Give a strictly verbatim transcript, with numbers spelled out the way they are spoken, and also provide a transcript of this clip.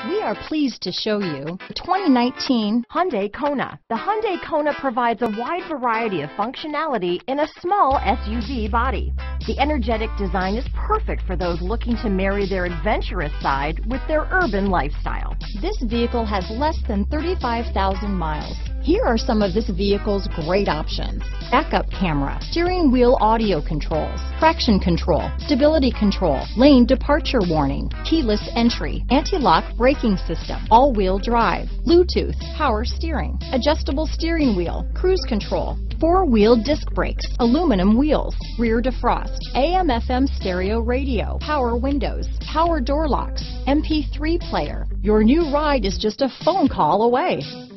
We are pleased to show you the twenty nineteen Hyundai Kona. The Hyundai Kona provides a wide variety of functionality in a small S U V body. The energetic design is perfect for those looking to marry their adventurous side with their urban lifestyle. This vehicle has less than thirty-five thousand miles. Here are some of this vehicle's great options: backup camera, steering wheel audio controls, traction control, stability control, lane departure warning, keyless entry, anti-lock braking system, all-wheel drive, Bluetooth, power steering, adjustable steering wheel, cruise control, four-wheel disc brakes, aluminum wheels, rear defrost, A M F M stereo radio, power windows, power door locks, M P three player. Your new ride is just a phone call away.